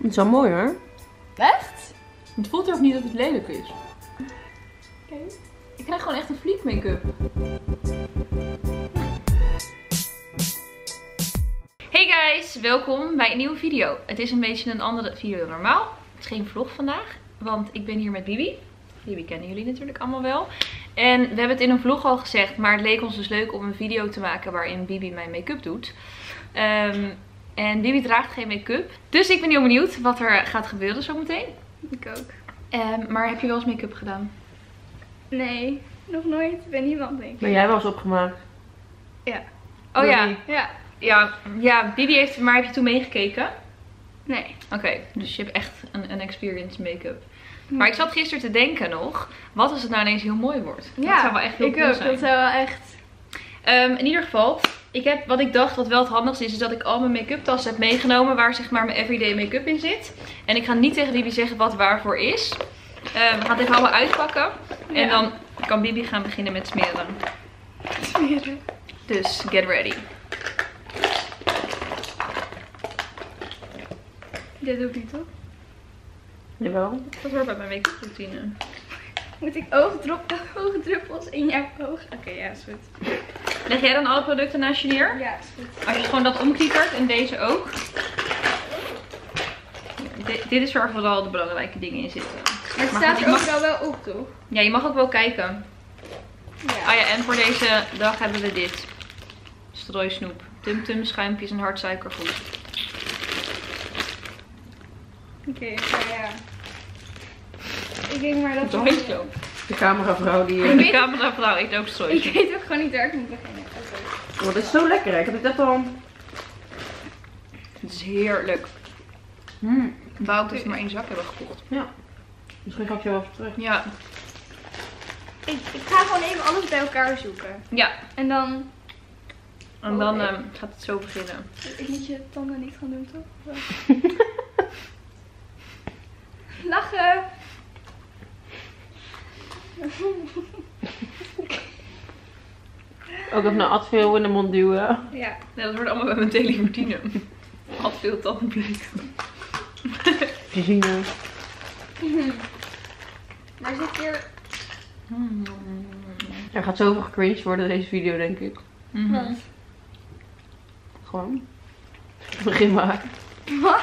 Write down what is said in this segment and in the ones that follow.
Het is wel mooi hoor. Echt? Het voelt ook niet dat het lelijk is. Oké. Ik krijg gewoon echt een fleek make-up. Hey guys, welkom bij een nieuwe video. Het is een beetje een andere video dan normaal. Het is geen vlog vandaag, want ik ben hier met Bibi. Bibi kennen jullie natuurlijk allemaal wel. En we hebben het in een vlog al gezegd, maar het leek ons dus leuk om een video te maken waarin Bibi mijn make-up doet. En Bibi draagt geen make-up. Dus ik ben heel benieuwd wat er gaat gebeuren zometeen. Ik ook. Maar heb je wel eens make-up gedaan? Nee, nog nooit. Ik ben niemand, denk ik. Ben jij wel eens opgemaakt? Ja. Oh ja. Ja. Ja, Bibi heeft, maar heb je toen meegekeken? Nee. Oké, dus je hebt echt een experience make-up. Maar ik zat gisteren te denken nog, wat als het nou ineens heel mooi wordt? Ja, dat zou wel echt heel cool zijn. Dat zou wel echt... In ieder geval, wat ik dacht wat wel het handigste is dat ik al mijn make-up tassen heb meegenomen waar zeg maar mijn everyday make-up in zit. En ik ga niet tegen Bibi zeggen wat waarvoor is. We gaan het even allemaal uitpakken. Ja. En dan kan Bibi gaan beginnen met smeren. Smeren. Dus, get ready. Dit doe ik niet, toch? Jawel. Dat hoort bij mijn make-up routine. Moet ik oogdruppels in jouw oog? Oké, ja, is goed. Leg jij dan alle producten naast je neer? Ja, is goed. Als je gewoon dat omkliepert en deze ook. Dit is waar vooral de belangrijke dingen in zitten. Maar het staat er ook wel op, toch? Ja, je mag ook wel kijken. Ja. Ah ja, en voor deze dag hebben we dit. Strooisnoep. Tum-tum, schuimpjes en hard suikergoed. Oké, ja. Ik denk maar dat... Zo heet zo. De cameravrouw die... De cameravrouw eet ook strooisnoep. Ik weet ook gewoon niet waar ik moet beginnen. Oh, dat is zo lekker hè. Ik heb het net al... Het is heerlijk. Wou ik dus maar 1 zak hebben gekocht. Ja. Misschien ga ik je wel even terug. Ja. Ik ga gewoon even alles bij elkaar zoeken. Ja. En dan... En dan gaat het zo beginnen. Ik moet je tanden niet gaan doen, toch? Lachen! Ook even een Advil in de mond duwen. Ja. Dat wordt allemaal bij mijn daily routine. Had veel tandenblik. Gezien. Maar zit hier... Er gaat zoveel gecringed worden deze video denk ik. Wat? Gewoon. Begin maar. Wat?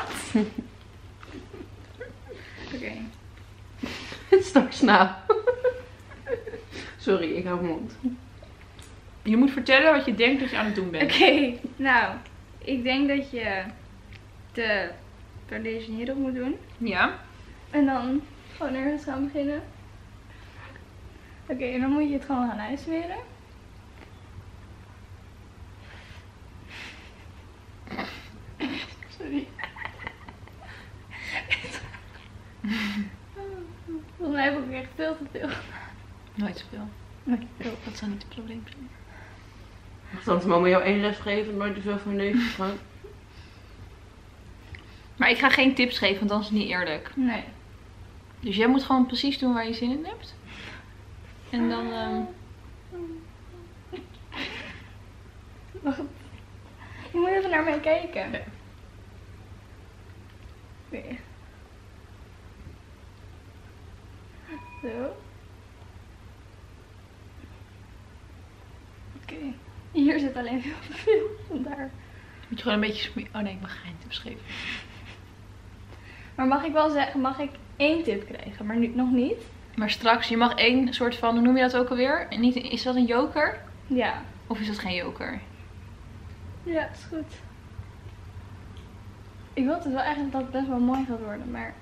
Oké. Straks na. Sorry, ik hou mijn mond. Je moet vertellen wat je denkt dat je aan het doen bent. Oké, nou. Ik denk dat je de foundation hierop moet doen. Ja. En dan gewoon ergens gaan beginnen. Oké, en dan moet je het gewoon gaan uitsmeren. Sorry. Volgens mij heb ik echt veel te veel gedaan. Nooit zoveel. Nee. Dat zou niet het probleem zijn. Soms mama jou 1 les geven, nooit te veel foundation gaan. Maar ik ga geen tips geven, want dan is het niet eerlijk. Nee. Dus jij moet gewoon precies doen waar je zin in hebt. En dan... Wacht. Je moet even naar mij kijken. Oké. Oké. Zo. Oké. Hier zit alleen heel veel. Vandaar. Moet je gewoon een beetje smeren. Oh nee, ik mag geen tips geven. Maar mag ik wel zeggen, mag ik 1 tip krijgen, maar nu nog niet? Maar straks, je mag 1 soort van, hoe noem je dat ook alweer? En niet, is dat een joker? Ja. Of is dat geen joker? Ja, is goed. Ik wil het wel eigenlijk dat het best wel mooi gaat worden, maar...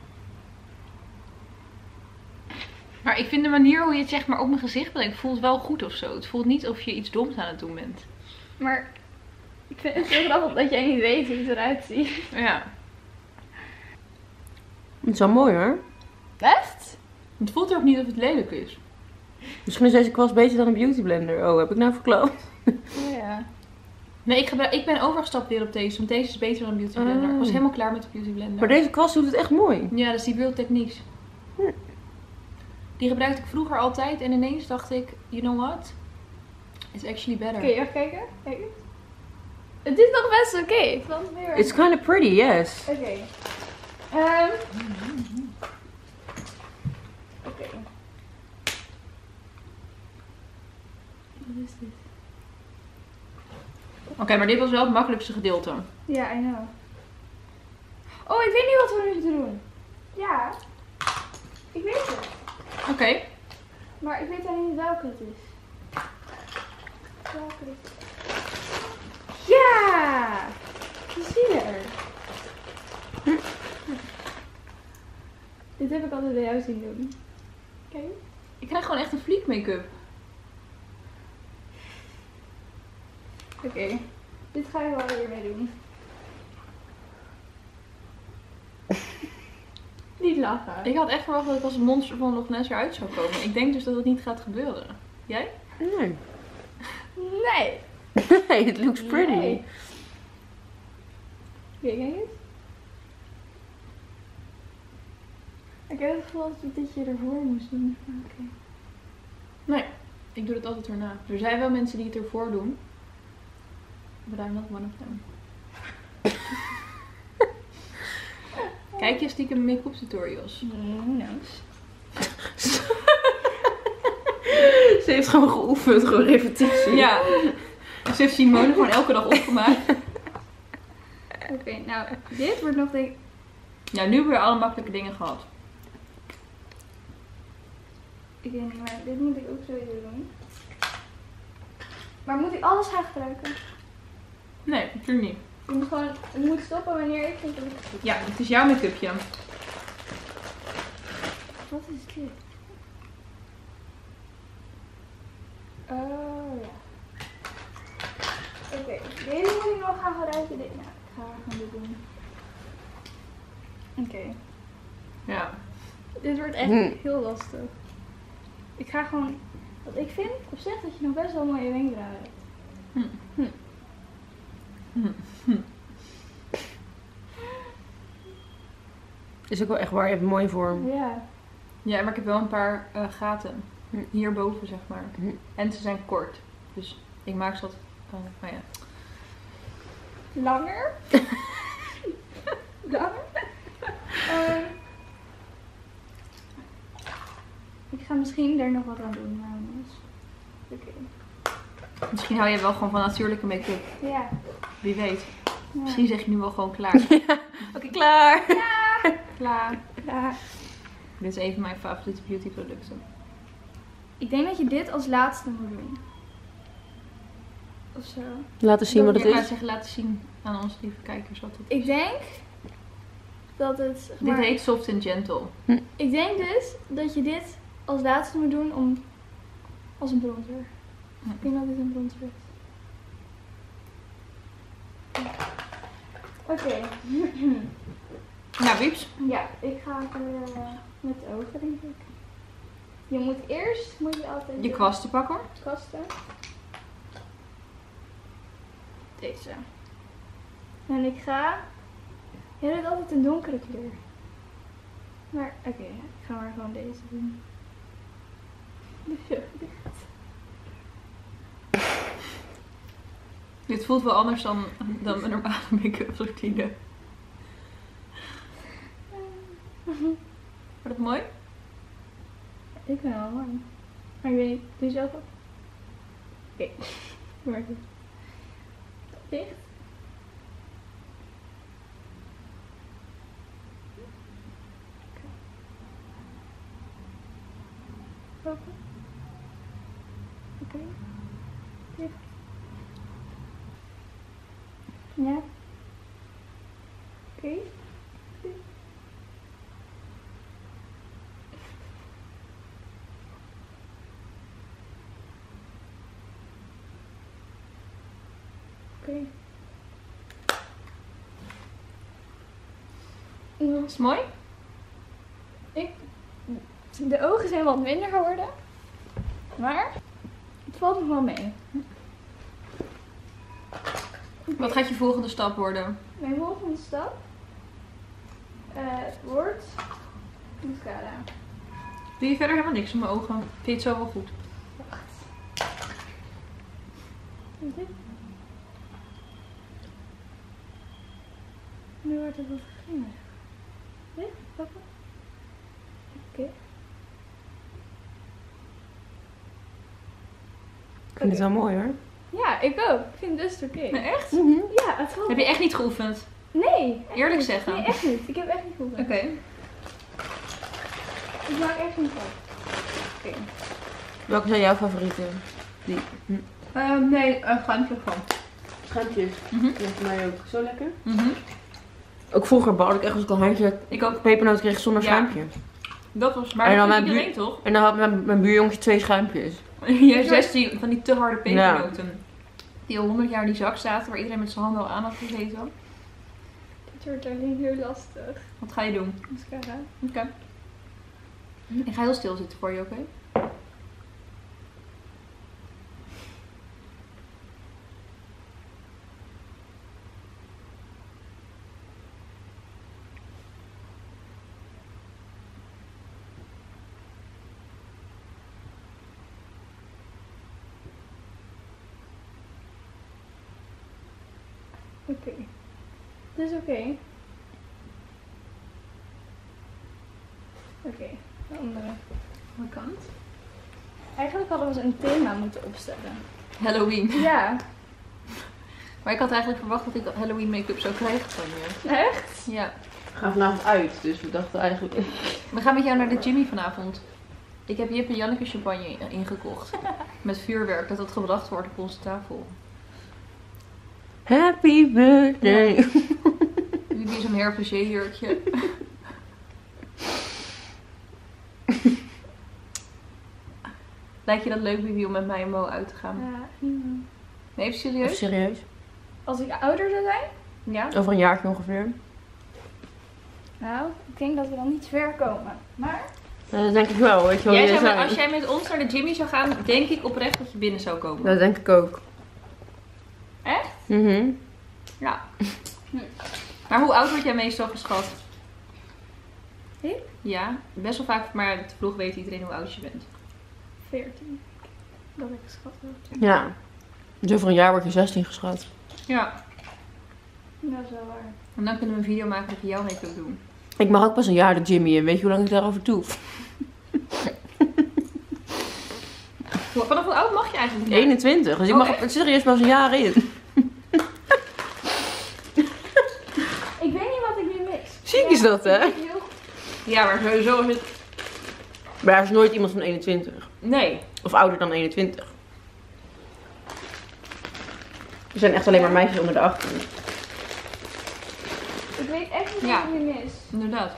Maar ik vind de manier hoe je het zeg maar op mijn gezicht brengt, voelt wel goed of zo. Het voelt niet of je iets doms aan het doen bent. Maar ik vind het zo grappig dat jij niet weet hoe het eruit ziet. Ja. Het is wel mooi hoor. Best? Het voelt ook niet of het lelijk is. Misschien is deze kwast beter dan een beauty blender. Oh, heb ik nou verklapt? Oh ja. Nee, ik ben overgestapt weer op deze, want deze is beter dan een beauty blender. Ik was helemaal klaar met de beauty blender. Maar deze kwast doet het echt mooi. Ja, dat is die Real Techniques. Die gebruikte ik vroeger altijd en ineens dacht ik, you know what? It's actually better. Oké, even kijken. Kijk eens. Het is nog best oké. It's kind of pretty, yes. Oké. Oké. Wat is dit? Oké, maar dit was wel het makkelijkste gedeelte. Ja, I know. Oh, ik weet niet wat we nu moeten doen. Ja. Ik weet het. Oké. Maar ik weet alleen niet welke het is. Welke is het? Ja! Zie je er? Dit heb ik altijd bij jou zien doen. Kijk. Ik krijg gewoon echt een fleek make-up. Oké. Dit ga ik wel weer mee doen. Niet lachen. Ik had echt verwacht dat ik als een monster van Loch Ness eruit zou komen. Ik denk dus dat het niet gaat gebeuren. Jij? Nee. Nee. Nee, it looks pretty. Nee. Kijk eens. Ik heb het gevoel dat je ervoor moest doen. Oké. Nee, ik doe het altijd erna. Er zijn wel mensen die het ervoor doen. But I'm not one of them. Kijk je stiekem make-up tutorials? Who knows? Ze heeft gewoon geoefend, gewoon repetitie. Ja. Dus heeft Simone gewoon elke dag opgemaakt. Oké, nou, dit wordt nog de... Ja, nu hebben we alle makkelijke dingen gehad. Ik weet niet, maar dit moet ik ook sowieso doen. Maar moet ik alles gaan gebruiken? Nee, natuurlijk niet. Je moet gewoon, ik moet stoppen wanneer ik vind dat ik het goed. Ja, het is jouw make-upje. Wat is dit? Oh ja. Oké, deze moet ik nog gaan gebruiken. Nou, ik ga gewoon dit doen. Oké. Ja. Dit wordt echt heel lastig. Ik ga gewoon... Wat ik vind op zich dat je nog best wel mooie wenkbrauwen hebt. Is ook wel echt waar, je hebt een mooie vorm. Ja. Ja, maar ik heb wel een paar gaten. Hierboven, zeg maar. En ze zijn kort. Dus ik maak ze wat... maar ja. Langer? Langer? Ik ga misschien er nog wat aan doen, maar anders. Oké. Misschien hou je wel gewoon van natuurlijke make-up. Ja. Wie weet. Ja. Misschien zeg je nu wel gewoon klaar. Oké, klaar. Klaar. Ja. Dit is een van mijn favoriete beauty producten. Ik denk dat je dit als laatste moet doen. Of zo. Laten zien wat het Ik ga is. zeggen, laten zien aan onze lieve kijkers wat het is. Ik denk dat het... zeg maar, Dit heet Soft and Gentle. Ik denk dus dat je dit als laatste moet doen om... Als een bronzer. Ik denk dat dit een bronzer is. Oké. Nou, Wieps. Ja, ik ga met de ogen, denk ik. Je moet eerst, altijd Je kwasten pakken. kwasten. Deze. En ik ga... Jij doet altijd een donkere kleur. Maar, oké, ik ga maar gewoon deze doen. Dit voelt wel anders dan mijn normale make-up routine. Wordt het mooi? Ik vind het wel mooi. Maar ik weet niet, doe je zelf ook? Oké, doe maar goed. Dicht. Open. Oké. Dicht. Ja. Oké. Oké. Is het mooi? De ogen zijn wat minder geworden. Maar het valt nog wel mee. Wat gaat je volgende stap worden? Mijn volgende stap wordt mascara. Doe je verder helemaal niks op mijn ogen? Vind je het zo wel goed? Wacht. Dit. Nu wordt het wat grimmiger. vind het wel mooi hoor. Ja, ik ook. Ik vind het best oké. Nee, echt? Ja, het valt... Heb je echt niet geoefend? Nee. echt Eerlijk niet. zeggen. Nee, echt niet. Ik heb echt niet geoefend. Oké. Ik maak echt niet van. Oké. Welke zijn jouw favorieten? Die. Nee, schuimpje van. Schuimpjes. Mhm. Ja, voor mij ook. Zo lekker. Mhm. Ook vroeger bouwde ik echt als ik een handje Ik ook. pepernoot kreeg zonder Ja. schuimpje. Dat was maar En dan dat mijn doet iedereen toch? En dan had mijn buurjongetje 2 schuimpjes. Je hebt 16 van die te harde pepernoten. Die al 100 jaar in die zak zaten, waar iedereen met zijn handen al aan had gezeten. Het wordt alleen heel lastig. Wat ga je doen? Mascara. Oké. Ik ga heel stil zitten voor je, oké? Oké. Dat is oké. Oké, de andere. Hoe kant? Eigenlijk hadden we een thema moeten opstellen. Halloween. Ja. Maar ik had eigenlijk verwacht dat ik Halloween make-up zou krijgen van je. Echt? Ja. We gaan vanavond uit, dus we dachten eigenlijk... We gaan met jou naar de Jimmy vanavond. Ik heb Jip en Janneke champagne ingekocht. Met vuurwerk dat gebracht wordt op onze tafel. Happy birthday! Jullie is een herfstjurkje. Lijkt je dat leuk, Bibi, om met mij en Mo uit te gaan? Ja. Nee, even Of serieus? serieus? Als ik ouder zou zijn? Ja? Over een jaartje ongeveer. Nou, ik denk dat we dan niet ver komen. Maar? Dat denk ik wel, weet je wel. wie jij Als jij met ons naar de Jimmy zou gaan, denk ik oprecht dat je binnen zou komen. Dat denk ik ook. Echt? Mhm. Ja. Maar hoe oud word jij meestal geschat? Ik? Ja, best wel vaak, maar op de vlog weet iedereen hoe oud je bent. 14. Dat ik geschat heb. Ja. Dus over een jaar word je 16 geschat. Ja. Dat is wel waar. En dan kunnen we een video maken dat je jouw make-up doen. Ik mag ook pas een jaar de Jimmy in. Weet je hoe lang ik daarover doe? Vanaf hoe oud mag je eigenlijk niet? 21. Dus ik Oh, mag echt? serieus pas een jaar in. Ik weet niet wat ik nu mis. Ziek is dat, hè? Ik weet heel goed. Ja, maar sowieso is het... Maar er is nooit iemand van 21. Nee. Of ouder dan 21. Er zijn echt alleen maar meisjes onder de 18. Ik weet echt niet Ja. wat ik nu mis. Inderdaad.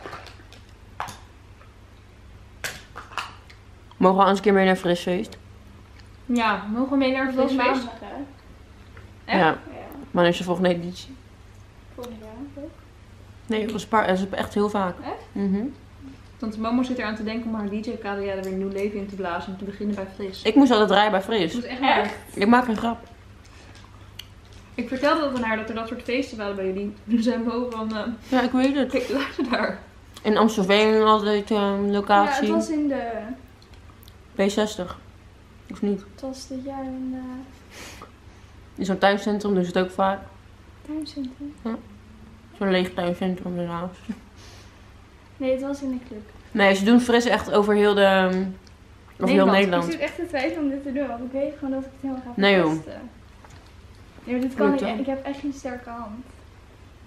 Mogen we eens een keer mee naar Frisfeest? Ja, mogen we mee naar het Dat was feestfeest? maandag, hè? Echt? Ja. Ja. Maar is je volgende editie? Volgend jaar ook. Nee, dat is echt heel vaak. Echt? Mhm. Tante Momo zit eraan te denken om haar DJ-carrière weer nieuw leven in te blazen. Om te beginnen bij Fris. Ik moest altijd rijden bij Dat Fris. is echt waar. Echt? Ik maak een grap. Ik vertelde dat aan haar dat er dat soort feesten waren bij jullie. Toen zei Mo van, Ja, ik weet het. kijk, luister daar. In Amstelveen altijd Ja, locatie. het was in de... B60. Of niet? Het was dit jaar in de In zo'n tuincentrum doen ze het ook vaak. tuincentrum. Zo'n leeg tuincentrum daarnaast. Nee, het was in de club. Nee, ze doen Fris echt over heel de... Over heel Nederland. Ik zit echt te twijfelen om dit te doen, want ik weet gewoon dat ik het helemaal ga Nee, joh. verpesten. Nee, maar dit kan Lukt niet. wel. Ik heb echt geen sterke hand. Hm.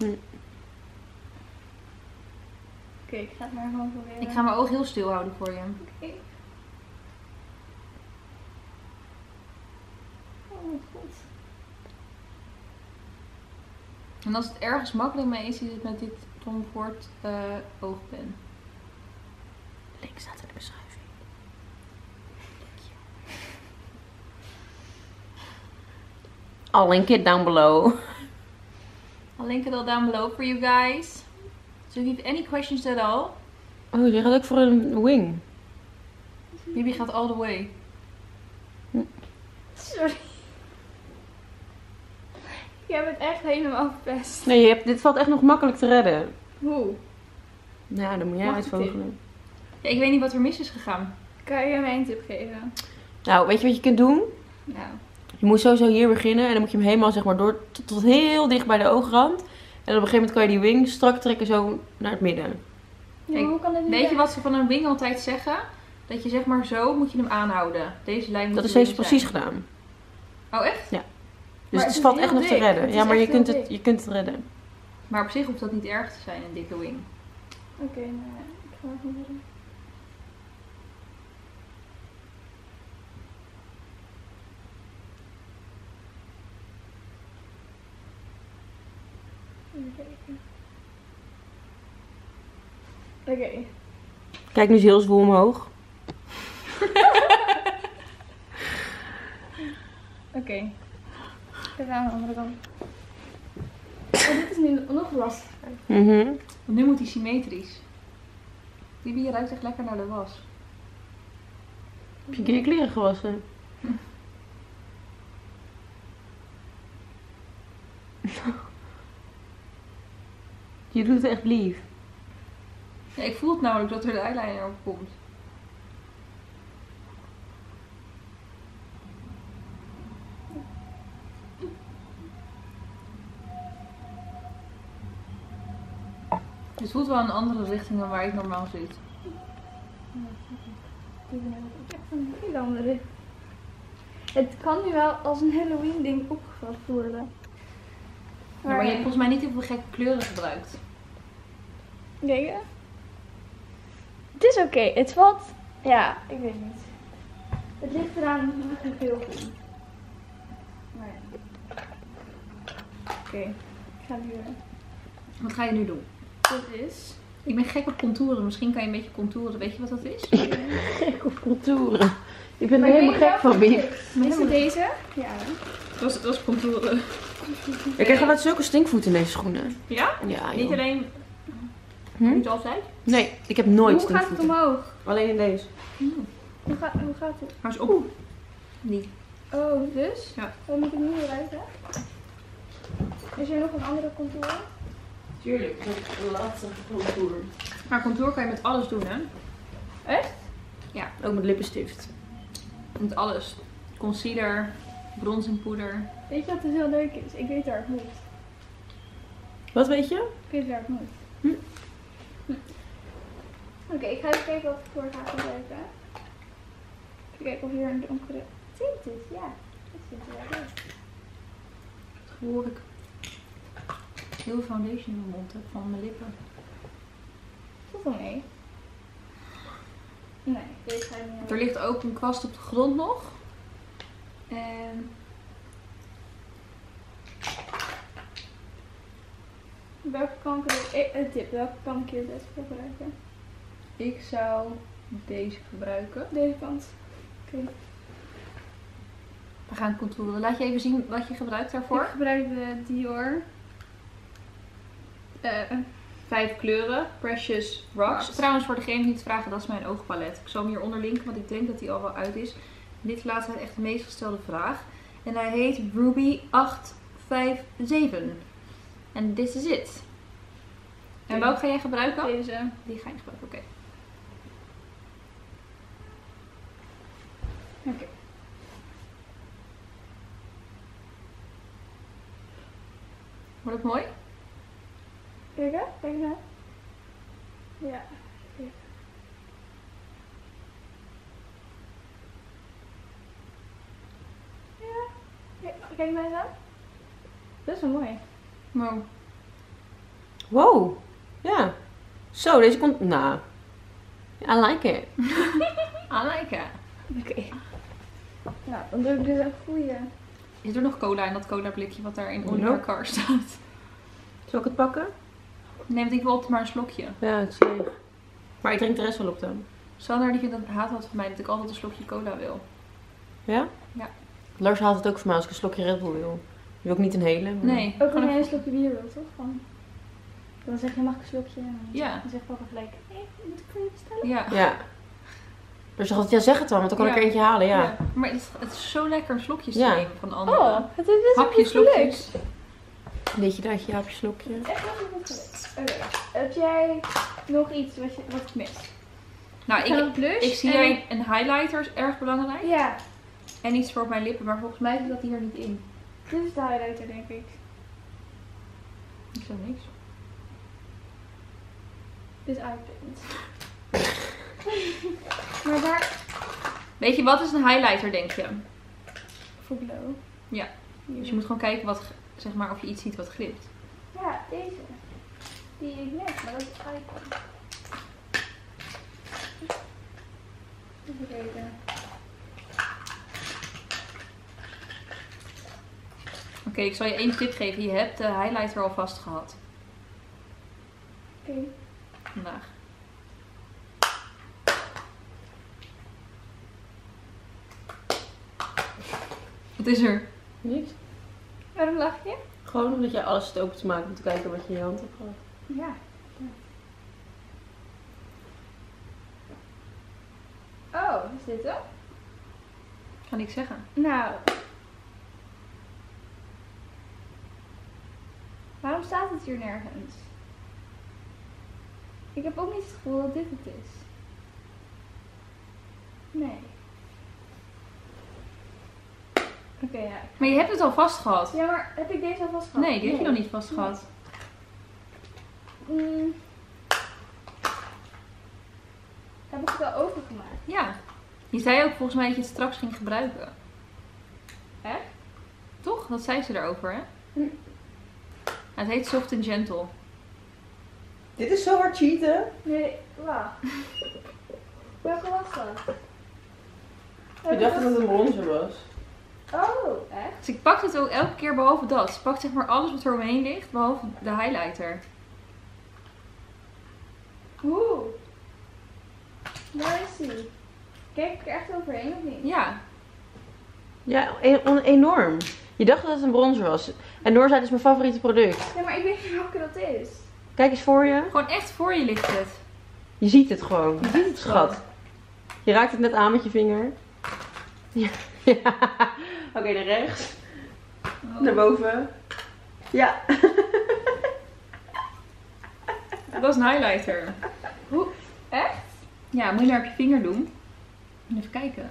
Oké, ik ga het maar gewoon proberen. Ik ga mijn oog heel stil houden voor je. Oké. Oh mijn god. En als het ergens makkelijk mee is het met dit Tom Ford oogpen. Link staat in de beschrijving. I'll link it down below. I'll link it all down below for you guys. So if you have any questions at all, Oh, je gaat ook voor een wing. Bibi gaat all the way. Sorry. Ik heb het echt helemaal verpest. Nee, dit valt echt nog makkelijk te redden. Hoe? Ja, dan moet jij Mag ik uitvogelen. Ja, ik weet niet wat er mis is gegaan. Kan je mij een tip geven? Nou, weet je wat je kunt doen? Nou. Je moet sowieso hier beginnen en dan moet je hem helemaal zeg maar door tot heel dicht bij de oogrand. En op een gegeven moment kan je die wing strak trekken zo naar het midden. Ja, Kijk, maar hoe kan dit niet Weet je zijn? wat ze van een wing altijd zeggen? Dat je zeg maar zo moet je hem aanhouden. Deze lijn moet Dat is erin deze precies zijn. gedaan. Oh, echt? Dus Maar het het valt is echt heel nog te dik. redden. Het is Ja, maar echt heel dik. je kunt het redden. Maar op zich hoeft dat niet erg te zijn, een dikke wing. Oké, nou ja, ik ga even verder. Even kijken. Oké. Kijk nu is heel zwoel omhoog. Oké. Even aan de andere kant. Oh, dit is nu nog lastiger. Mhm. Want nu moet hij symmetrisch. Bibi ruikt echt lekker naar de was. Heb je je kleren gewassen? Je doet het echt lief. Ja, ik voel het namelijk dat er de eyeliner op komt. Het voelt wel een andere richting dan waar ik normaal zit. Dit is echt een hele andere. Het kan nu wel als een Halloween ding opgevat worden. Ja, maar je hebt volgens mij niet heel veel gekke kleuren gebruikt. Kijk. Het is oké. Het valt. Ja, ik weet niet. Het ligt eraan hoe je veel vindt. Maar ja. Oké, ik ga nu. Wat ga je nu doen? Dit is. Ik ben gek op contouren. Misschien kan je een beetje contouren. Weet je wat dat is? Gek op contouren. Ik ben er Maar helemaal weet je gek van, welke Biep. het is? Is het deze? Ja. Dat was contouren. Ik krijg altijd zulke stinkvoeten in deze schoenen. Ja? Ja, Niet joh. alleen. Hm? Niet altijd? Nee, ik heb nooit Hoe gaat het stinkvoeten. omhoog? Alleen in deze. Hoe gaat het? Hou eens op. Niet. Oh, dus? Ja. Wat moet ik nu eruit, hè? Is er nog een andere contour? Tuurlijk, de laatste contour. Maar contour kan je met alles doen, hè? Echt? Ja, Ook met lippenstift. met alles. Concealer, bronzingpoeder. Weet je wat dus heel leuk is? Ik weet waar het moet. Wat weet je? Ik weet waar het moet. Hm. Oké, ik ga even kijken wat ik voor ga gebruiken. Even kijken of hier een donkere tint is. Ja, dat ziet er wel uit. Hoor ik heel veel foundation in mijn mond heb van mijn lippen. Tot wel mee. Nee, deze ga ik niet. Er ligt ook een kwast op de grond nog. En Welke kan ik een tip, welke kan ik hier het best voor gebruiken? ik zou deze gebruiken. Deze kant. Oké. We gaan contouren. Laat je even zien wat je gebruikt daarvoor. Ik gebruik de Dior. 5 kleuren. Precious Rocks. Rocks. Trouwens, voor degene die het vragen, dat is mijn oogpalet. Ik zal hem hieronder linken, want ik denk dat hij al wel uit is. Dit is laatst echt de meest gestelde vraag. En hij heet Ruby 857. En this is it. En Oké. welke ga jij gebruiken? Deze. Die ga je gebruiken, oké. Oké. Wordt het mooi? Kijk hè? Kijk naar. Ja. Kijk. Ja. Kijk mij eens aan. Dat is wel mooi. Wow. Wow. Ja. Zo, deze komt... Nou. I like it. I like it. Oké. Nou, dan doe ik dus een goede. Is er nog cola in dat cola blikje wat daar in Nope. onder car staat? Zal ik het pakken? Nee, want ik wil altijd maar een slokje. Ja, het is leeg. Maar ik drink de rest wel op dan. Sander die vindt dat haat wat van mij dat ik altijd een slokje cola wil. Ja? Ja. Lars haalt het ook voor mij als ik een slokje Red Bull wil. Je wil ook niet een hele. Maar... Nee. Ook gewoon als jij een- een slokje bier wilt, toch? Van. Dan zeg je, mag ik een slokje? En Ja. dan zegt papa gelijk, hé, moet ik voor je bestellen? Ja. Ja. Dus zegt altijd, ja zeg het dan, want dan kan ik Ja. er eentje halen, ja. Maar het is zo lekker slokjes te Ja. nemen van anderen. Oh, het is best wel Hapjes, goed gelukt. slokjes. Beetje daadje, hapje, slokje. Echt wel goed gelukt. Oké. Heb jij nog iets wat ik mis? Nou, Ik ga een blush. ik zie en- jij een highlighter is erg belangrijk. Ja, En iets voor op mijn lippen, maar volgens mij zit dat hier niet in. dit is de highlighter, denk ik. Ik zeg niks. Dit is eyepint. Maar waar... Weet je, wat is een highlighter, denk je? Voor glow. Ja. Dus je moet gewoon kijken wat, zeg maar, of je iets ziet wat glipt. Ja, deze. Die ik net, maar dat is icon. Even kijken. Oké, ik zal je één tip geven. Je hebt de highlighter al vast gehad. Oké. Vandaag. Wat is er? Niks. Waarom lach je? Gewoon omdat jij alles zit open te maken om te kijken wat je in je hand hebt gehad. Ja. Oh, is dit hem? Ik ga niks zeggen. Nou. Waarom staat het hier nergens? Ik heb ook niet het gevoel dat dit het is. Nee. Oké, ja. Maar je hebt het al vast gehad. Ja, maar heb ik deze al vast gehad? Nee, die heb je nog niet vast gehad. Heb ik het al overgemaakt? Ja. Je zei ook volgens mij dat je het straks ging gebruiken. Echt? Toch? Dat zei ze erover, hè? Hm. Het heet Soft and Gentle. Dit is zo hard cheaten. Nee, wacht. Welke was dat? Ik dacht dat het een bronzer was. Oh, echt? Dus ik pak het ook elke keer behalve dat. Ze pakt zeg maar alles wat er omheen ligt, behalve de highlighter. Oeh. Waar is die? Kijk ik er echt overheen of niet? Ja. Ja, enorm. Je dacht dat het een bronzer was. En Noor zei, het is mijn favoriete product. Ja, maar ik weet niet welke dat is. Kijk eens voor je. Gewoon echt voor je ligt het. Je ziet het gewoon. Je ziet het Schat. Je raakt het net aan met je vinger. Ja. Ja. Oké, naar rechts. Oh. Naar boven. Ja. Dat is een highlighter. Hoe? Echt? Ja, moet je naar op je vinger doen. Even kijken.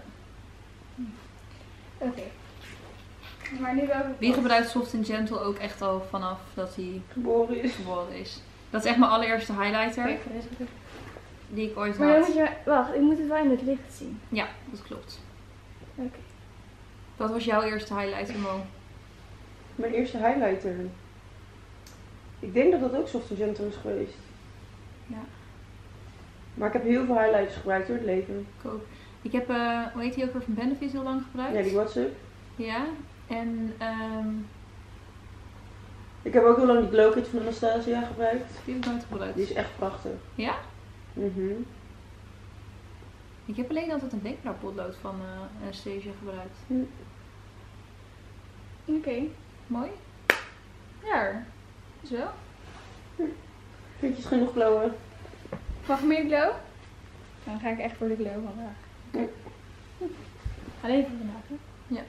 Oké. Maar nu welke? Wie gebruikt Soft and Gentle ook echt al vanaf dat hij Geboren is. geboren is? Dat is echt mijn allereerste highlighter Kijk, voor deze ook. die ik ooit Maar dan had. moet je... Wacht, ik moet het wel in het licht zien. Ja, dat klopt. Oké. Wat was jouw eerste highlighter, Mo? Mijn eerste highlighter. Ik denk dat dat ook Soft and Gentle is geweest. Ja. Maar ik heb heel veel highlighters gebruikt door het leven. Ik ook. Ik heb, hoe heet die ook weer van Benefit heel lang gebruikt? Ja, die WhatsApp. Ja. En Ik heb ook heel lang die Glow Kit van Anastasia gebruikt. die heb ik nooit gebruikt. Die is echt prachtig. Ja? Mhm. Ik heb alleen altijd een denkblauw potlood van Anastasia gebruikt. Oké. Mooi. Ja, is wel. Vind je het genoeg glowen? Mag meer glow? Dan ga ik echt voor de glow vandaag. Ja. Alleen voor vandaag, hè?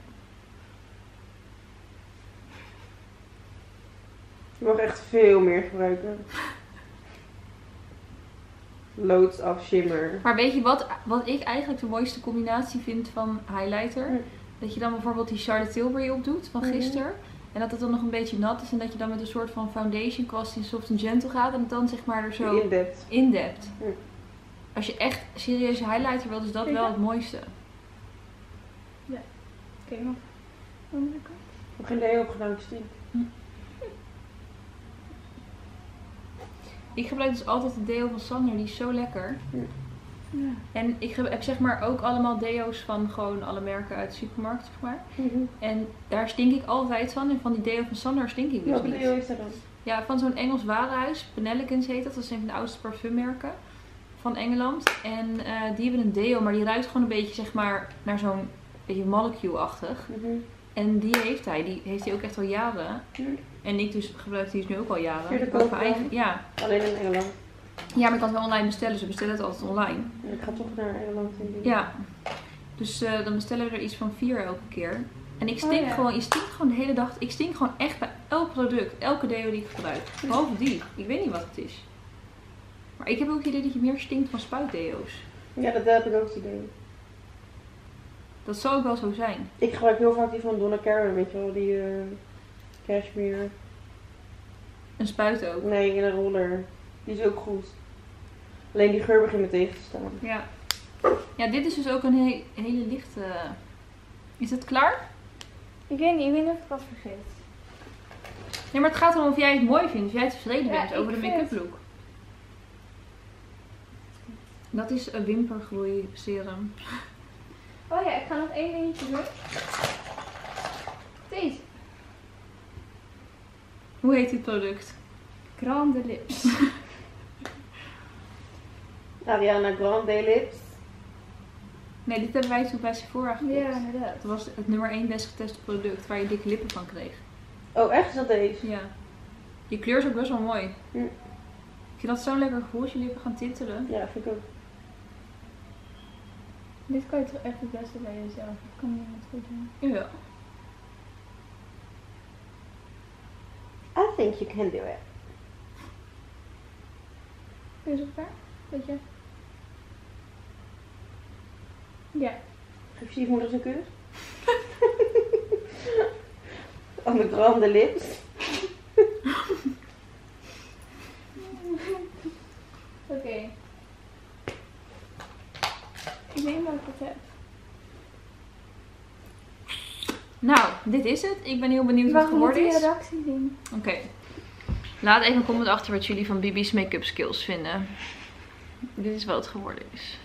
Je mag echt veel meer gebruiken. Loads of shimmer. Maar weet je wat ik eigenlijk de mooiste combinatie vind van highlighter? Dat je dan bijvoorbeeld die Charlotte Tilbury opdoet van gisteren. En dat het dan nog een beetje nat is. En dat je dan met een soort van foundation kwast in Soft and Gentle gaat. En het dan zeg maar er zo In-depth. in-depth. Ja. Als je echt serieuze highlighter wilt, is dat wel het mooiste. Oké, nog. Andere kant. Ik heb geen deo opgedaan, ik stink. Ik gebruik dus altijd de deo van Sander, die is zo lekker. Ja. En ik heb zeg maar ook allemaal deo's van gewoon alle merken uit de supermarkt, zeg maar. En daar stink ik altijd van. En van die deo van Sander stink ik dus Welke niet. deo is dat dan? Ja, van zo'n Engels warenhuis. Penelicans heet dat. Dat is een van de oudste parfummerken van Engeland. En die hebben een deo, maar die ruikt gewoon een beetje zeg maar naar zo'n beetje molecule-achtig. En die heeft hij ook echt al jaren. En ik dus gebruik die dus nu ook al jaren. Kun je Ik dat ook kopen mijn dan? ja. Alleen in Engeland. Ja, maar ik kan het wel online bestellen. Ze bestellen het altijd online. Ja, ik ga toch naar Engeland in die. Ja. Dus dan bestellen we er iets van 4 elke keer. En ik stink ja. gewoon, je stinkt gewoon de hele dag. Ik stink gewoon echt bij elk product, elke deo die ik gebruik. Behalve die. Ik weet niet wat het is. Maar ik heb ook het idee dat je meer stinkt van spuitdeo's. Ja, dat heb ik ook het idee. Dat zou ook wel zo zijn. Ik gebruik heel vaak die van Donna Karan, weet je wel, die cashmere. Een spuit ook. Nee, in een roller. Die is ook goed. Alleen die geur begint me tegen te staan. Ja. Ja, dit is dus ook een hele lichte... Is het klaar? Ik weet niet of ik wat vergeet. Nee, maar het gaat erom of jij het mooi vindt. Of jij tevreden Ja, bent over de ik make-up vind- look. Dat is een wimpergroei serum. Oh ja, ik ga nog één dingetje doen. Deze. Hoe heet dit product? Grande Lips. Ariana Grande Lips. Nee, dit hebben wij toen bij Sephora gekocht. Ja, inderdaad. Dat was het nummer 1 best geteste product waar je dikke lippen van kreeg. Oh, echt? Is dat deze? Ja. Die kleur is ook best wel mooi. Hm. Ik vind dat zo'n lekker gevoel als je lippen gaan tintelen. Ja, vind ik ook. Dit kan je toch echt het beste bij jezelf. Dat kan niemand goed doen. Ja. I think you can do it. Kun je zo ver? Weet je? Ja. Geef je moeder eens een kus? On the Grande Lips. Oké. Ik denk dat ik het heb. Nou, dit is het. Ik ben heel benieuwd wat het geworden die is. reactie zien? Oké. Laat even een comment achter wat jullie van Bibi's make-up skills vinden. Dit is wat het geworden is.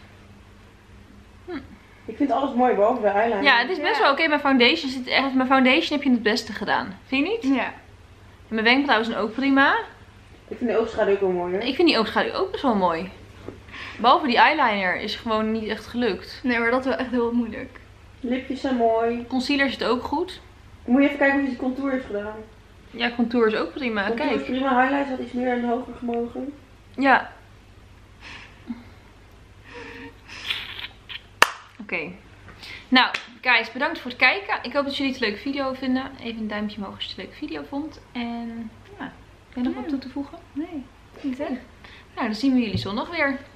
Ik vind alles mooi, behalve de eyeliner. Ja, het is best Ja. wel oké. Mijn foundation zit echt. Mijn foundation heb je het beste gedaan. Vind je niet? Ja. En mijn wenkbrauwen zijn ook prima. Ik vind de oogschaduw ook wel mooi, hoor. Ik vind die oogschaduw ook best wel mooi. Behalve die eyeliner is gewoon niet echt gelukt. Nee, maar dat is wel echt heel moeilijk. Lipjes zijn mooi. Concealer zit ook goed. Moet je even kijken hoe je de contour heeft gedaan. Ja, contour is ook prima. Contour is Kijk. prima, highlights had iets meer en hoger gemogen. Ja. Oké. Nou, guys, bedankt voor het kijken. Ik hoop dat jullie het een leuke video vinden. Even een duimpje omhoog als je het een leuke video vond. En ja, heb je nog wat toe te voegen? Nee. Niet echt. Nou, dan zien we jullie zondag weer.